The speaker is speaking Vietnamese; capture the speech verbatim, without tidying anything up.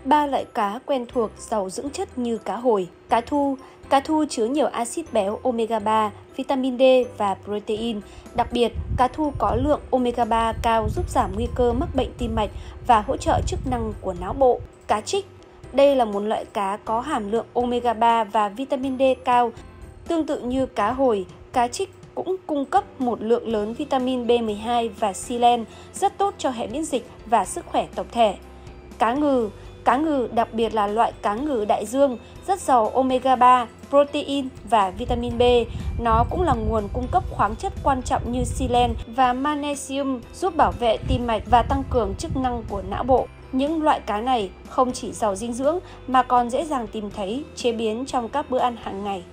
Ba loại cá quen thuộc giàu dưỡng chất như cá hồi. Cá thu. Cá thu chứa nhiều axit béo omega ba, vitamin D và protein. Đặc biệt, cá thu có lượng omega ba cao giúp giảm nguy cơ mắc bệnh tim mạch và hỗ trợ chức năng của não bộ. Cá trích. Đây là một loại cá có hàm lượng omega ba và vitamin D cao. Tương tự như cá hồi, cá trích cũng cung cấp một lượng lớn vitamin B mười hai và selen, rất tốt cho hệ miễn dịch và sức khỏe tổng thể. Cá ngừ. Cá ngừ, đặc biệt là loại cá ngừ đại dương, rất giàu omega ba, protein và vitamin B. Nó cũng là nguồn cung cấp khoáng chất quan trọng như selen và magnesium, giúp bảo vệ tim mạch và tăng cường chức năng của não bộ. Những loại cá này không chỉ giàu dinh dưỡng mà còn dễ dàng tìm thấy, chế biến trong các bữa ăn hàng ngày.